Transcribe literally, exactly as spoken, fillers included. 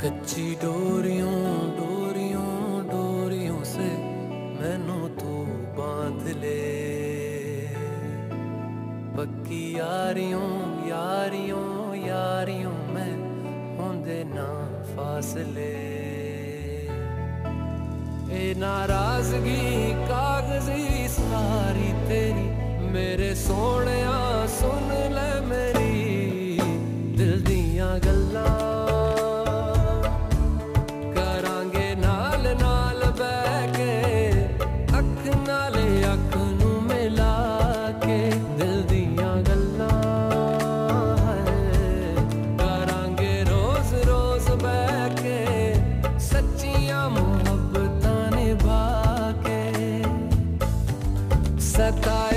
कच्ची डोरियों डोरियों डोरियों से मैनू तू बांध ले, पक्की यारियों यारियों यारियों में होंदे ना फासले। ए नाराजगी कागजी सारी तेरी मेरे सोहणिया सुन ले मेरी दिल दियां गल्लां, करांगे नाल नाल बैठ के अख नाले अख नू मिला के दिल दियां गल्लां करांगे रोज रोज बैठ के सच्चियां मुहब्बतां निभा के। सताए